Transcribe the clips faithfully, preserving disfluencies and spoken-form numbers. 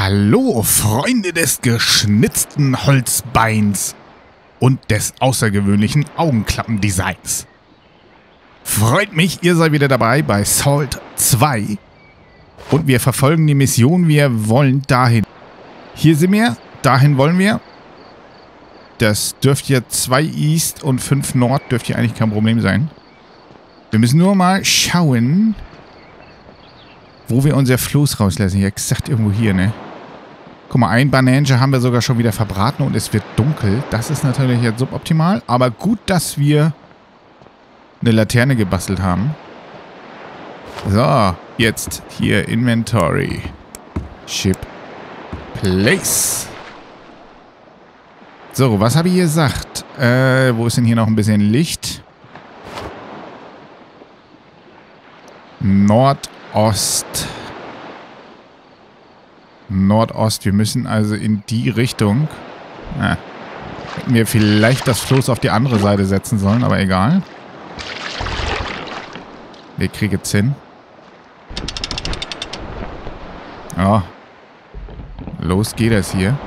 Hallo, Freunde des geschnitzten Holzbeins und des außergewöhnlichen Augenklappendesigns. Freut mich, ihr seid wieder dabei bei Salt zwei und wir verfolgen die Mission, wir wollen dahin. Hier sind wir, dahin wollen wir. Das dürfte ja zwei East und fünf Nord, dürfte ja eigentlich kein Problem sein. Wir müssen nur mal schauen, wo wir unser Floß rauslassen. Ja, exakt irgendwo hier, ne? Guck mal, ein Banange haben wir sogar schon wieder verbraten und es wird dunkel. Das ist natürlich jetzt suboptimal, aber gut, dass wir eine Laterne gebastelt haben. So, jetzt hier Inventory. Ship. Place. So, was habe ich hier gesagt? Äh, wo ist denn hier noch ein bisschen Licht? Nordost. Nordost. Wir müssen also in die Richtung. Ah, hätten wir vielleicht das Floß auf die andere Seite setzen sollen, aber egal. Wir kriegen es hin. Ja. Los geht es hier.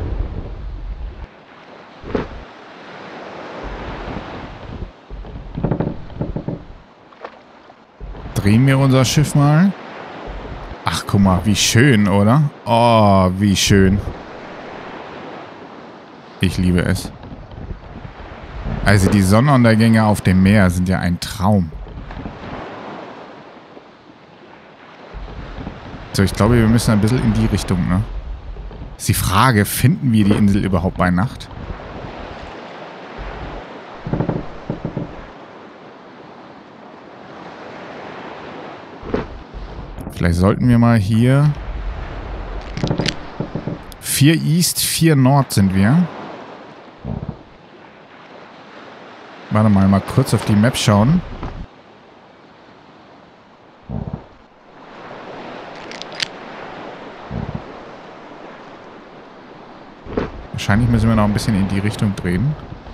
Drehen wir unser Schiff mal. Ach, guck mal, wie schön, oder? Oh, wie schön. Ich liebe es. Also die Sonnenuntergänge auf dem Meer sind ja ein Traum. So, ich glaube, wir müssen ein bisschen in die Richtung, ne? Ist die Frage, finden wir die Insel überhaupt bei Nacht? Vielleicht sollten wir mal hier... vier East, vier Nord sind wir. Warte mal, mal kurz auf die Map schauen. Wahrscheinlich müssen wir noch ein bisschen in die Richtung drehen.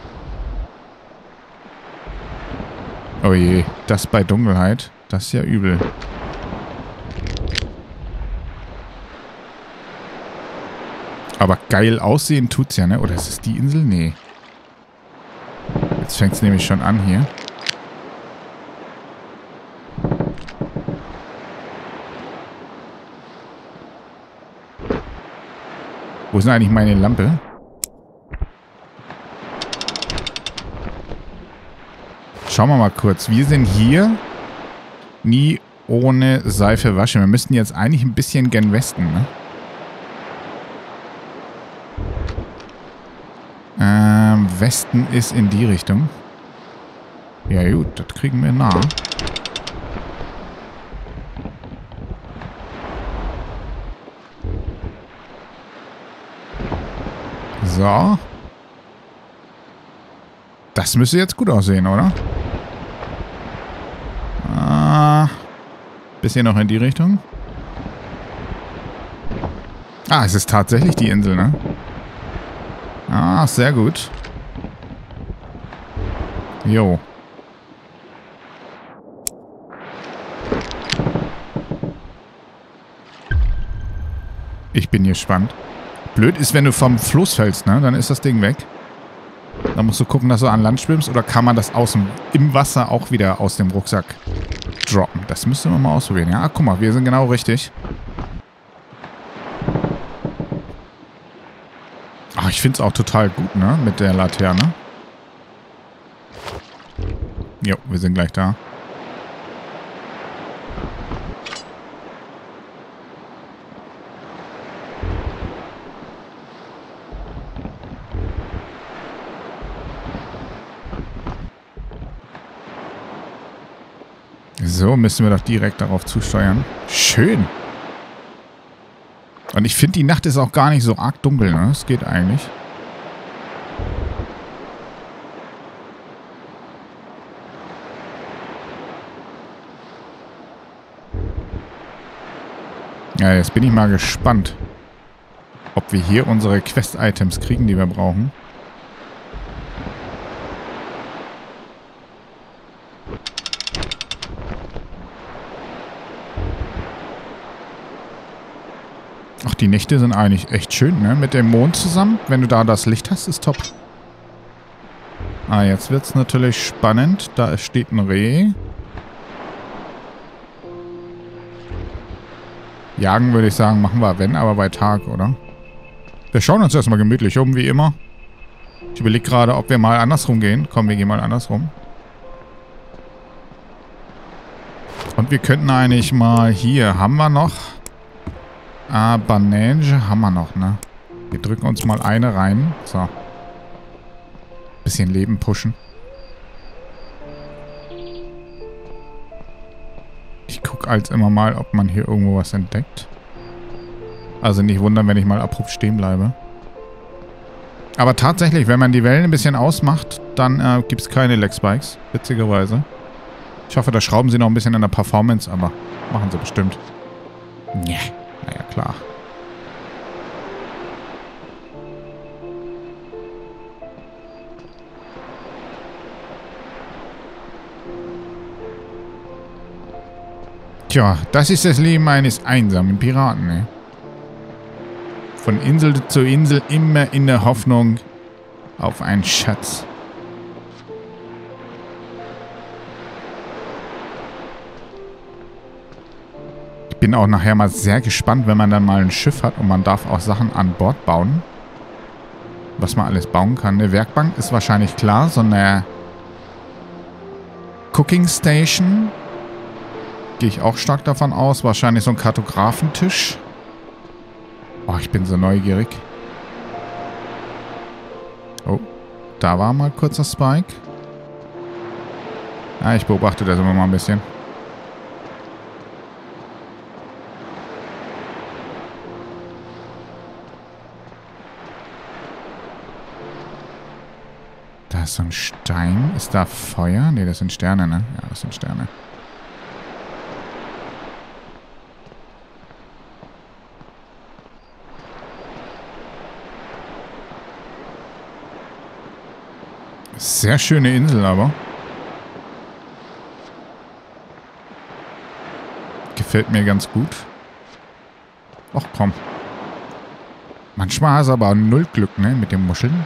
Oh je, das bei Dunkelheit. Das ist ja übel. Aber geil aussehen tut's ja, ne? Oder ist es die Insel? Nee. Jetzt fängt es nämlich schon an hier. Wo ist denn eigentlich meine Lampe? Schauen wir mal kurz. Wir sind hier nie ohne Seife waschen. Wir müssten jetzt eigentlich ein bisschen gen Westen, ne? Ähm, Westen ist in die Richtung. Ja gut, das kriegen wir nah. So. Das müsste jetzt gut aussehen, oder? Ah, bisschen noch in die Richtung. Ah, es ist tatsächlich die Insel, ne? Ah, sehr gut. Jo. Ich bin gespannt. Blöd ist, wenn du vom Fluss fällst, ne? Dann ist das Ding weg. Dann musst du gucken, dass du an Land schwimmst. Oder kann man das aus dem, im Wasser auch wieder aus dem Rucksack droppen? Das müssen wir mal ausprobieren. Ja, guck mal, wir sind genau richtig. Ach, ich finde es auch total gut, ne? Mit der Laterne. Jo, wir sind gleich da. So, müssen wir doch direkt darauf zusteuern. Schön. Und ich finde, die Nacht ist auch gar nicht so arg dunkel, ne? Es geht eigentlich. Ja, jetzt bin ich mal gespannt, ob wir hier unsere Quest-Items kriegen, die wir brauchen. die Nächte sind eigentlich echt schön, ne? Mit dem Mond zusammen. Wenn du da das Licht hast, ist top. Ah, jetzt wird's natürlich spannend. Da steht ein Reh. Jagen würde ich sagen, machen wir, wenn, aber bei Tag, oder? Wir schauen uns erstmal gemütlich um, wie immer. Ich überlege gerade, ob wir mal andersrum gehen. Komm, wir gehen mal andersrum. Und wir könnten eigentlich mal hier, haben wir noch? Ah, Banane haben wir noch, ne? Wir drücken uns mal eine rein. So. Bisschen Leben pushen. Ich gucke als immer mal, ob man hier irgendwo was entdeckt. Also nicht wundern, wenn ich mal abrupt stehen bleibe. Aber tatsächlich, wenn man die Wellen ein bisschen ausmacht, dann äh, gibt es keine Lag-Spikes. Witzigerweise. Ich hoffe, da schrauben sie noch ein bisschen an der Performance, aber machen sie bestimmt. Nee. Naja, klar. Tja, das ist das Leben eines einsamen Piraten, ne? Von Insel zu Insel immer in der Hoffnung auf einen Schatz. Ich bin auch nachher mal sehr gespannt, wenn man dann mal ein Schiff hat und man darf auch Sachen an Bord bauen. Was man alles bauen kann. Eine Werkbank ist wahrscheinlich klar, so eine Cooking Station. Gehe ich auch stark davon aus. Wahrscheinlich so ein Kartografentisch. Oh, ich bin so neugierig. Oh, da war mal kurzer Spike. Ja, ich beobachte das immer mal ein bisschen. Da ist so ein Stein. Ist da Feuer? Ne, das sind Sterne, ne? Ja, das sind Sterne. Sehr schöne Insel, aber. Gefällt mir ganz gut. Och, komm. Manchmal hast du aber null Glück, ne? Mit den Muscheln.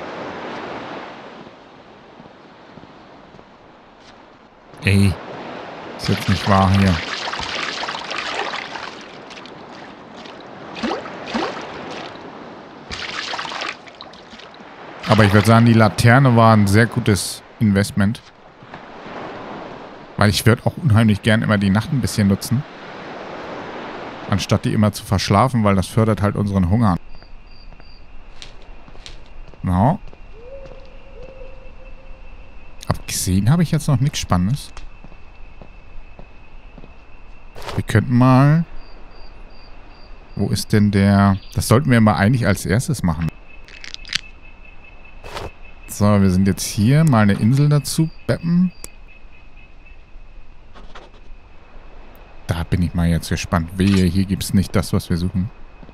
Ey. Ist jetzt nicht wahr hier. Aber ich würde sagen, die Laterne war ein sehr gutes Investment. Weil ich würde auch unheimlich gern immer die Nacht ein bisschen nutzen. Anstatt die immer zu verschlafen, weil das fördert halt unseren Hunger. No. Aber gesehen habe ich jetzt noch nichts Spannendes. Wir könnten mal... Wo ist denn der... Das sollten wir mal eigentlich als erstes machen. So, wir sind jetzt hier. Mal eine Insel dazu beppen. Da bin ich mal jetzt gespannt. Wehe, hier gibt es nicht das, was wir suchen.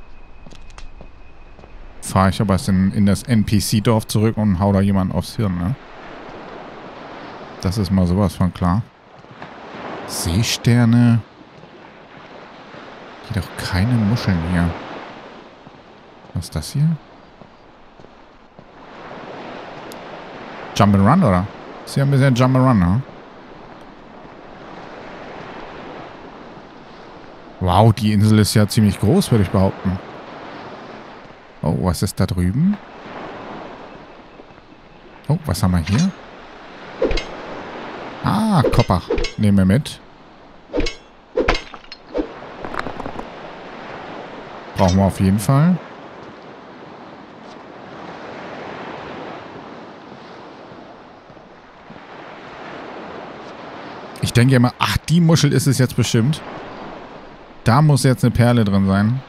Fahre ich aber in, in das N P C-Dorf zurück und hau da jemanden aufs Hirn, ne? Das ist mal sowas von klar. Seesterne. Hier doch keine Muscheln hier. Was ist das hier? Jump'n'Run, oder? Ist ja ein bisschen Jump'n'Run, ne? Wow, die Insel ist ja ziemlich groß, würde ich behaupten. Oh, was ist da drüben? Oh, was haben wir hier? Ah, Kopper. Nehmen wir mit. Brauchen wir auf jeden Fall. Ich denke immer, ach, die Muschel ist es jetzt bestimmt. Da muss jetzt eine Perle drin sein.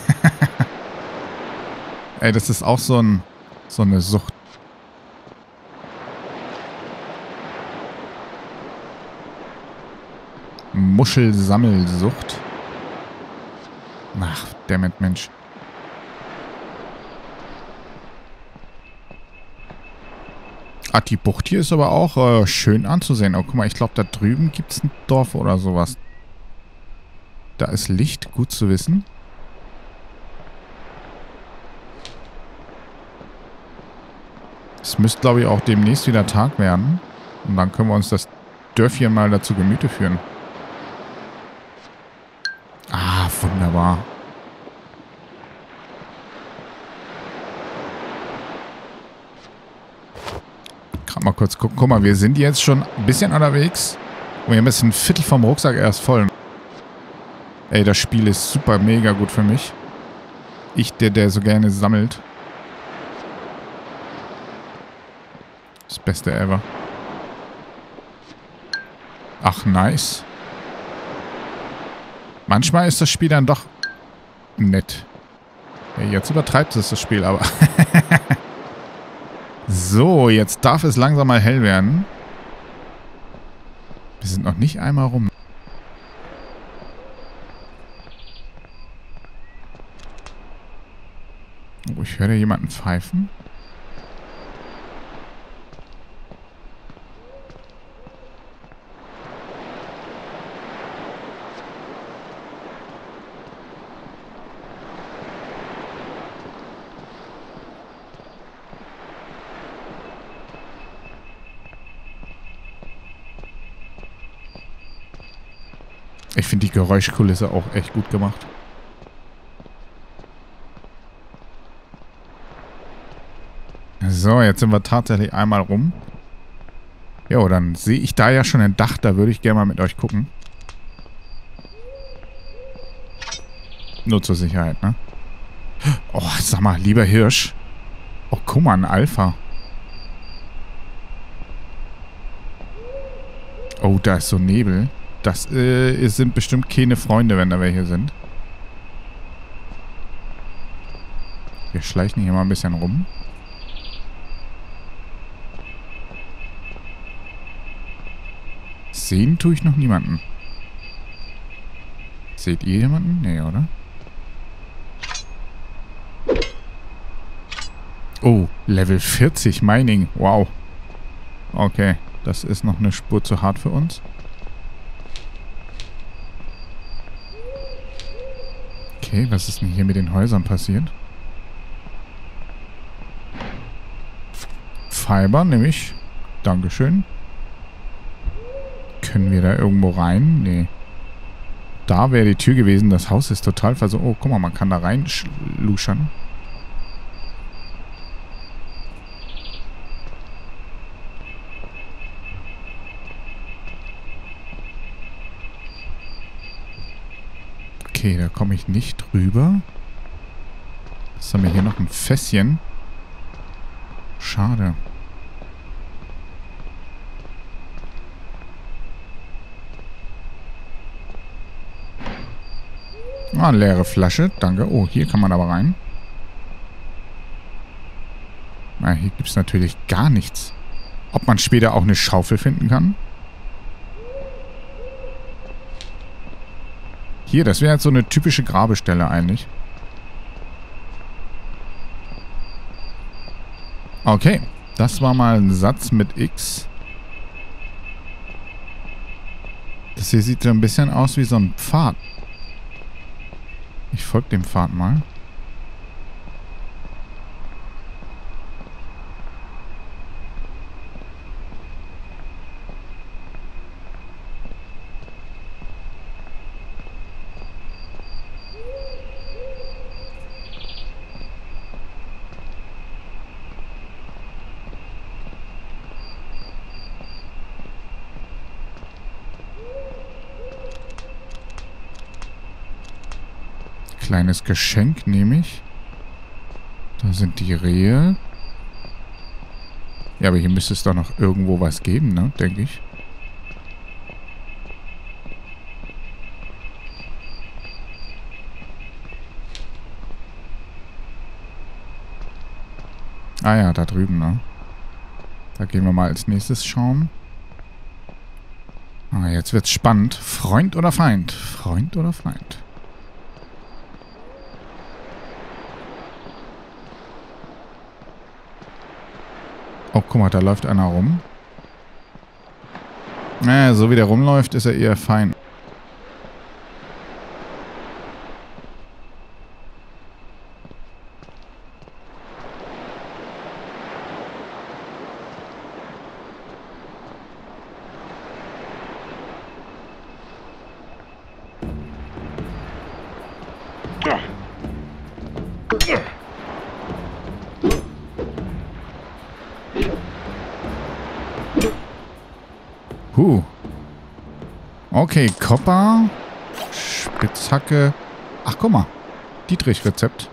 Ey, das ist auch so, ein, so eine Sucht. Muschelsammelsucht. Ach, dammit, Mensch. Ah, die Bucht hier ist aber auch äh, schön anzusehen. Oh, guck mal, ich glaube, da drüben gibt es ein Dorf oder sowas. Da ist Licht, gut zu wissen. Es müsste, glaube ich, auch demnächst wieder Tag werden. Und dann können wir uns das Dörfchen mal dazu Gemüte führen. Ah, wunderbar. Gerade mal kurz gucken. Guck mal, wir sind jetzt schon ein bisschen unterwegs. Und wir haben jetzt ein Viertel vom Rucksack erst voll. Ey, das Spiel ist super mega gut für mich. Ich, der, der so gerne sammelt. Das Beste ever. Ach, nice. Manchmal ist das Spiel dann doch nett. Ja, jetzt übertreibt es das Spiel, aber... So, jetzt darf es langsam mal hell werden. Wir sind noch nicht einmal rum. Oh, ich höre jemanden pfeifen. Ich finde die Geräuschkulisse auch echt gut gemacht. So, jetzt sind wir tatsächlich einmal rum. Jo, dann sehe ich da ja schon ein Dach. Da würde ich gerne mal mit euch gucken. Nur zur Sicherheit, ne? Oh, sag mal, lieber Hirsch. Oh, guck mal, ein Alpha. Oh, da ist so Nebel. Das äh, sind bestimmt keine Freunde, wenn da welche sind. Wir schleichen hier mal ein bisschen rum. Sehen tue ich noch niemanden. Seht ihr jemanden? Nee, oder? Oh, Level vierzig Mining. Wow. Okay, das ist noch eine Spur zu hart für uns. Okay, was ist denn hier mit den Häusern passiert? Fiber, nämlich. Dankeschön. Können wir da irgendwo rein? Nee. Da wäre die Tür gewesen. Das Haus ist total verso... Oh, guck mal, man kann da rein luschern. Okay, da komme ich nicht drüber. Jetzt haben wir hier noch ein Fässchen. Schade. Ah, leere Flasche. Danke. Oh, hier kann man aber rein. Na, hier gibt es natürlich gar nichts. Ob man später auch eine Schaufel finden kann? Hier, das wäre jetzt so eine typische Grabestelle eigentlich. Okay, das war mal ein Satz mit X. Das hier sieht so ein bisschen aus wie so ein Pfad. Ich folge dem Pfad mal. Kleines Geschenk nehme ich. Da sind die Rehe. Ja, aber hier müsste es doch noch irgendwo was geben, ne? Denke ich. Ah ja, da drüben, ne? Da gehen wir mal als nächstes schauen. Ah, jetzt wird's spannend. Freund oder Feind? Freund oder Feind? Oh, guck mal, da läuft einer rum. Naja, so wie der rumläuft, ist er eher fein. Huh. Okay, Copper. Spitzhacke. Ach, guck mal. Dietrich-Rezept.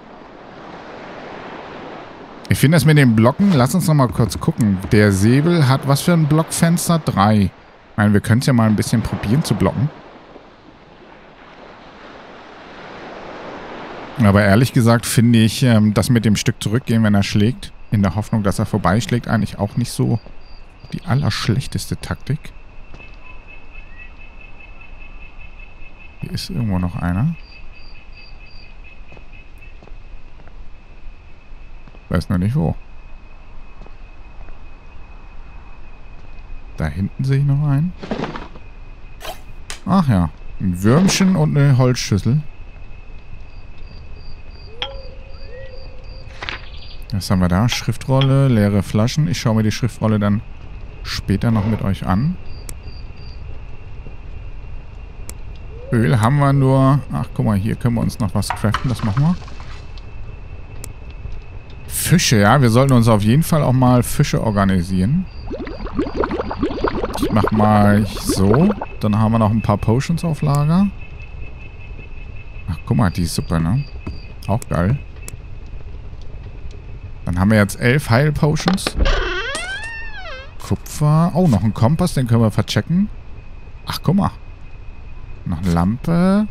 Ich finde das mit den Blocken, lass uns noch mal kurz gucken. Der Säbel hat was für ein Blockfenster? Drei. Ich meine, wir können es ja mal ein bisschen probieren zu blocken. Aber ehrlich gesagt finde ich ähm, das mit dem Stück zurückgehen, wenn er schlägt, in der Hoffnung, dass er vorbeischlägt, eigentlich auch nicht so die allerschlechteste Taktik. Hier ist irgendwo noch einer. Weiß noch nicht wo. Da hinten sehe ich noch einen. Ach ja. Ein Würmchen und eine Holzschüssel. Was haben wir da? Schriftrolle, leere Flaschen. Ich schaue mir die Schriftrolle dann später noch mit euch an. Öl haben wir nur... Ach, guck mal, hier können wir uns noch was craften. Das machen wir. Fische, ja. Wir sollten uns auf jeden Fall auch mal Fische organisieren. Ich mach mal so. Dann haben wir noch ein paar Potions auf Lager. Ach, guck mal, die ist super, ne? Auch geil. Dann haben wir jetzt elf Heil-Potions. Kupfer. Oh, noch ein Kompass, den können wir verchecken. Ach, guck mal. Noch eine Lampe.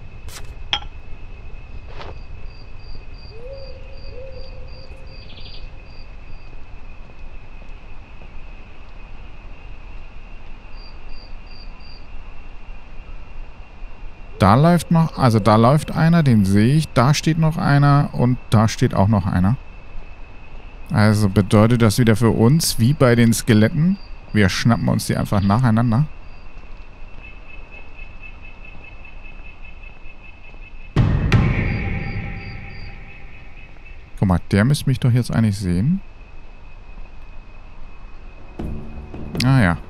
Da läuft noch, also da läuft einer, den sehe ich. Da steht noch einer und da steht auch noch einer. Also bedeutet das wieder für uns, wie bei den Skeletten. Wir schnappen uns die einfach nacheinander. Guck mal, der müsste mich doch jetzt eigentlich sehen. Ah ja.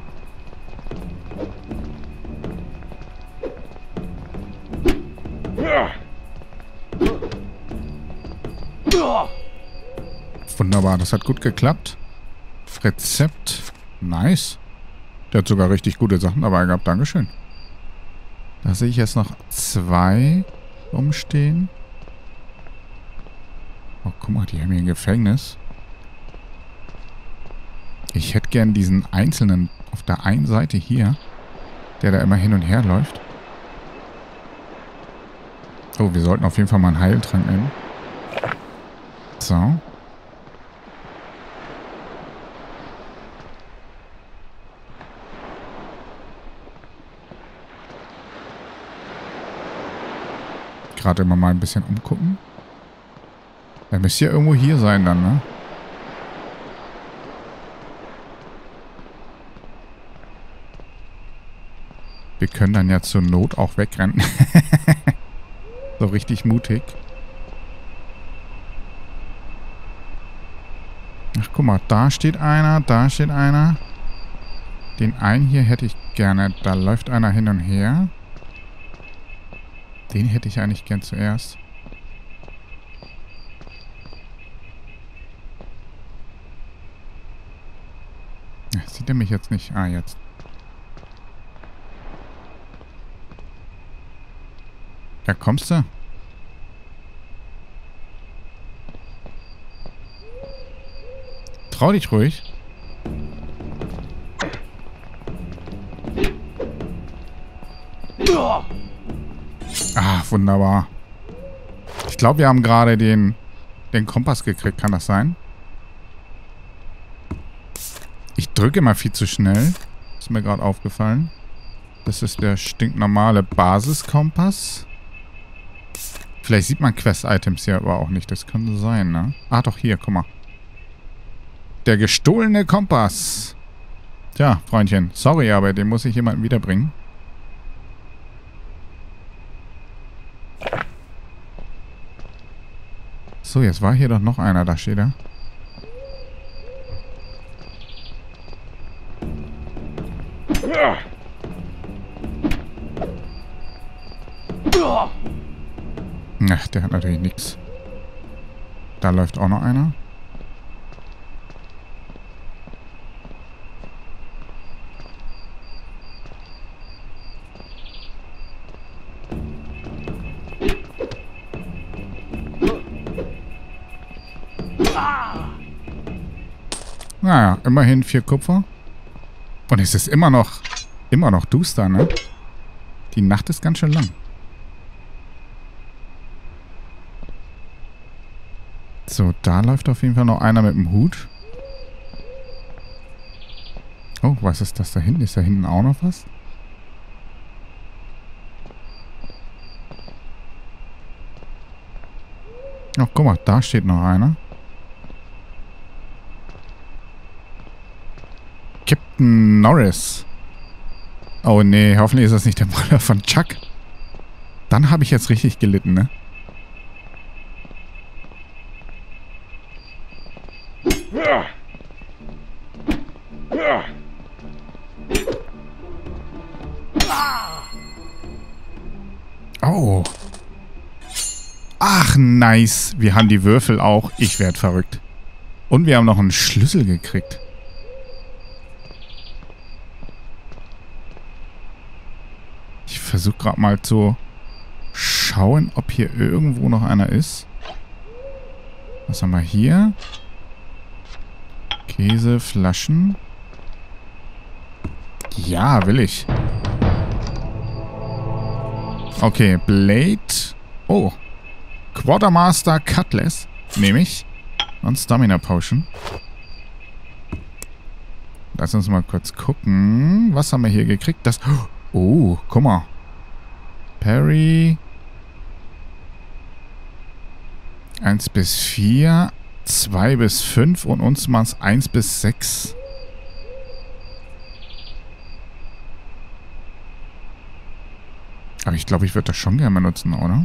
Wunderbar, das hat gut geklappt. Rezept. Nice. Der hat sogar richtig gute Sachen dabei gehabt. Dankeschön. Da sehe ich jetzt noch zwei rumstehen. Oh, guck mal, die haben hier ein Gefängnis. Ich hätte gern diesen einzelnen auf der einen Seite hier, der da immer hin und her läuft. Oh, wir sollten auf jeden Fall mal einen Heiltrank nehmen. So. Gerade immer mal ein bisschen umgucken. Er müsste ja irgendwo hier sein dann, ne? Wir können dann ja zur Not auch wegrennen. So richtig mutig. Ach, guck mal, da steht einer, da steht einer. Den einen hier hätte ich gerne. Da läuft einer hin und her. Den hätte ich eigentlich gern zuerst. Sieht er mich jetzt nicht? Ah, jetzt. Ja, kommst du? Trau dich ruhig. Ah, wunderbar. Ich glaube, wir haben gerade den, den Kompass gekriegt. Kann das sein? Ich drücke immer viel zu schnell. Ist mir gerade aufgefallen. Das ist der stinknormale Basiskompass. Vielleicht sieht man Quest-Items hier aber auch nicht. Das könnte sein, ne? Ah, doch, hier, guck mal. Der gestohlene Kompass. Tja, Freundchen. Sorry, aber den muss ich jemandem wiederbringen. So, jetzt war hier doch noch einer. Da steht er. Ach, der hat natürlich nichts. Da läuft auch noch einer. Naja, immerhin vier Kupfer. Und es ist immer noch, immer noch duster, ne? Die Nacht ist ganz schön lang. So, da läuft auf jeden Fall noch einer mit dem Hut. Oh, was ist das da hinten? Ist da hinten auch noch was? Ach, guck mal, da steht noch einer. Captain Norris. Oh nee, hoffentlich ist das nicht der Bruder von Chuck. Dann habe ich jetzt richtig gelitten, ne? Oh. Ach, nice. Wir haben die Würfel auch. Ich werde verrückt. Und wir haben noch einen Schlüssel gekriegt. Ich versuche gerade mal zu schauen, ob hier irgendwo noch einer ist. Was haben wir hier? Käse, Flaschen. Ja, will ich. Okay, Blade. Oh. Quartermaster Cutlass. Nehme ich. Und Stamina Potion. Lass uns mal kurz gucken. Was haben wir hier gekriegt? Das... Oh, guck mal. Parry. eins bis vier. zwei bis fünf. Und uns waren es eins bis sechs. Aber ich glaube, ich würde das schon gerne benutzen, oder?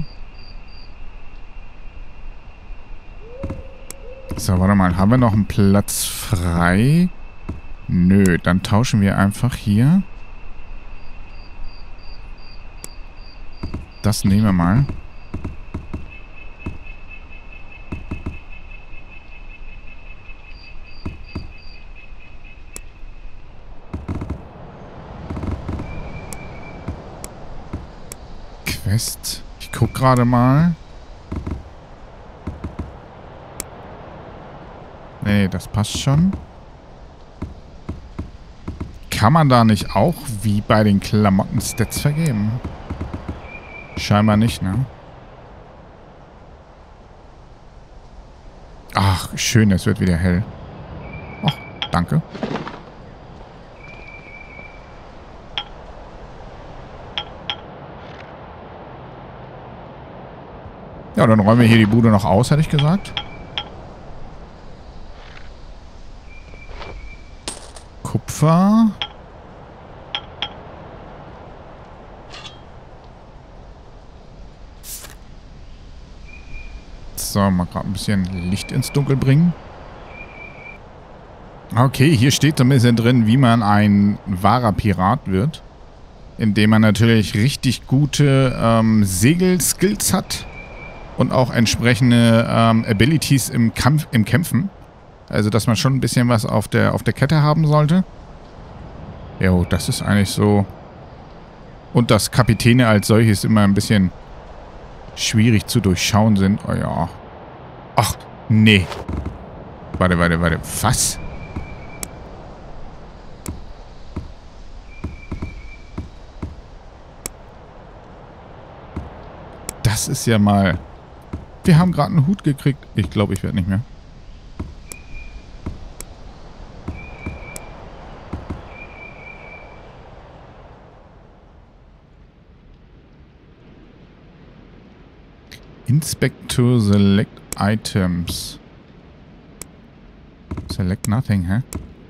So, warte mal. Haben wir noch einen Platz frei? Nö, dann tauschen wir einfach hier. Das nehmen wir mal. Quest. Ich guck gerade mal. Nee, das passt schon. Kann man da nicht auch wie bei den Klamotten Stats vergeben? Scheinbar nicht, ne? Ach, schön, es wird wieder hell. Ach, danke. Ja, dann räumen wir hier die Bude noch aus, hätte ich gesagt. Kupfer. So, mal gerade ein bisschen Licht ins Dunkel bringen. Okay, hier steht so ein bisschen drin, wie man ein wahrer Pirat wird. Indem man natürlich richtig gute ähm, Segelskills hat. Und auch entsprechende ähm, Abilities im Kampf, im Kämpfen. Also, dass man schon ein bisschen was auf der, auf der Kette haben sollte. Jo, das ist eigentlich so. Und dass Kapitäne als solches immer ein bisschen schwierig zu durchschauen sind. Oh ja. Ach, nee. Warte, warte, warte. Was? Das ist ja mal... Wir haben gerade einen Hut gekriegt. Ich glaube, ich werde nicht mehr. Inspect to select items. Select nothing, hä?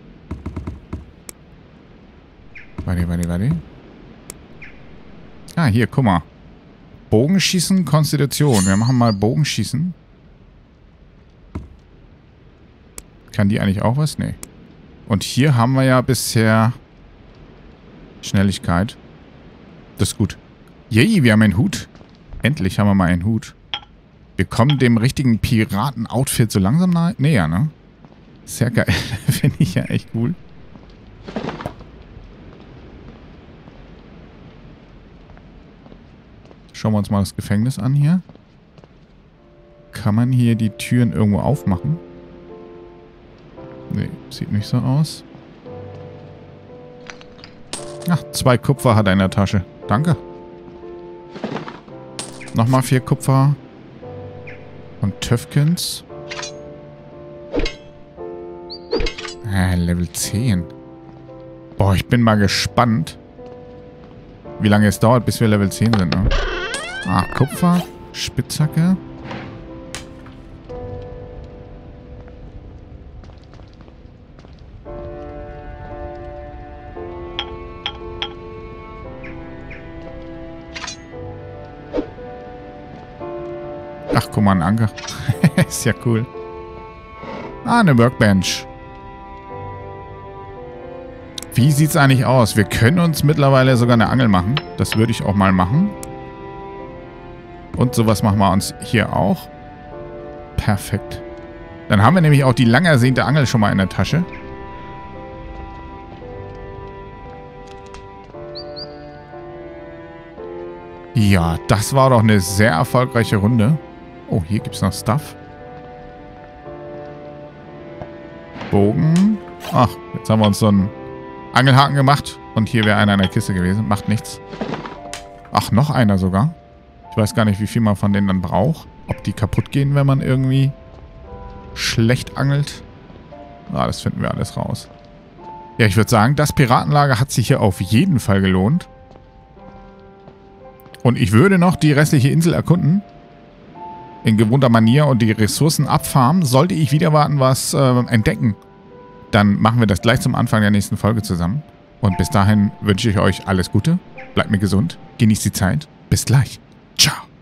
Warte, warte, warte. Ah, hier, guck mal. Bogenschießen, Konstitution. Wir machen mal Bogenschießen. Kann die eigentlich auch was? Nee. Und hier haben wir ja bisher Schnelligkeit. Das ist gut. Yay, wir haben einen Hut. Endlich haben wir mal einen Hut. Wir kommen dem richtigen Piraten-Outfit so langsam nahe, näher, ne? Sehr geil. Finde ich ja echt cool. Schauen wir uns mal das Gefängnis an hier. Kann man hier die Türen irgendwo aufmachen? Nee, sieht nicht so aus. Ach, zwei Kupfer hat er in der Tasche. Danke. Nochmal vier Kupfer. Und Töfkens. Äh, Level zehn. Boah, ich bin mal gespannt, wie lange es dauert, bis wir Level zehn sind, ne? Ah, Kupfer. Spitzhacke. Ach, guck mal, ein Anker. Ist ja cool. Ah, eine Workbench. Wie sieht's eigentlich aus? Wir können uns mittlerweile sogar eine Angel machen. Das würde ich auch mal machen. Und sowas machen wir uns hier auch. Perfekt. Dann haben wir nämlich auch die lang ersehnte Angel schon mal in der Tasche. Ja, das war doch eine sehr erfolgreiche Runde. Oh, hier gibt es noch Stuff. Bogen. Ach, jetzt haben wir uns so einen Angelhaken gemacht. Und hier wäre einer in der Kiste gewesen. Macht nichts. Ach, noch einer sogar. Ich weiß gar nicht, wie viel man von denen dann braucht. Ob die kaputt gehen, wenn man irgendwie schlecht angelt. Ah, das finden wir alles raus. Ja, ich würde sagen, das Piratenlager hat sich hier auf jeden Fall gelohnt. Und ich würde noch die restliche Insel erkunden. In gewohnter Manier und die Ressourcen abfarmen. Sollte ich wieder warten, was äh, entdecken, dann machen wir das gleich zum Anfang der nächsten Folge zusammen. Und bis dahin wünsche ich euch alles Gute. Bleibt mir gesund. Genießt die Zeit. Bis gleich. Ciao.